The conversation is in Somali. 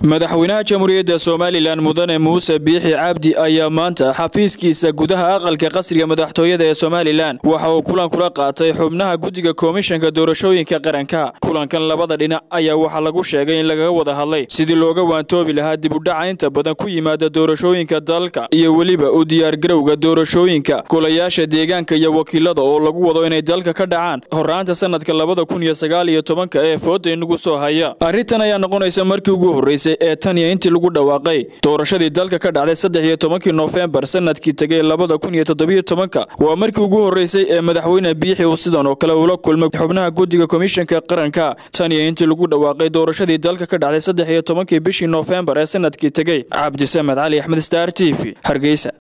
madaxweynaha jamhuuriyadda Soomaaliland mudane Muuse Biixi Cabdi ayaa maanta xafiiskiisa gudaha aqalka qasriga madaxtooyada ee Soomaaliland waxa uu kulan kula qaatay xubnaha guddiga komishanka doorashooyinka qaranka. Kulankan labada dhinac ayaa waxa lagu sheegay in laga wada hadlay sidii looga waantoobi lahaa dib u dhac inta badan ku yimaada doorashooyinka dalka iyo waliba u diyaar garowga doorashooyinka golayaasha deegaanka iyo wakiilada oo lagu wado inay dalka ka dhacaan horraanta sanadka 2019 ee fooda inagu soo haya. Arrintan ayaa noqonaysa markii ugu horeysay ee tan iyo intii lagu dhawaaqay doorashadii dalka ka dhacday 13 November sanadkii tagay 2017 waa markii ugu horeysay ee madaxweyne Biixi uu sidan oo kale ula kulmay xubnaha guddiga komishanka qaranka tan iyo intii lagu dhawaaqay doorashadii dalka ka dhacday 13 bishii November ee sanadkii tagay. Cabdi Samed Ali Ahmed Star TV Hargeysa.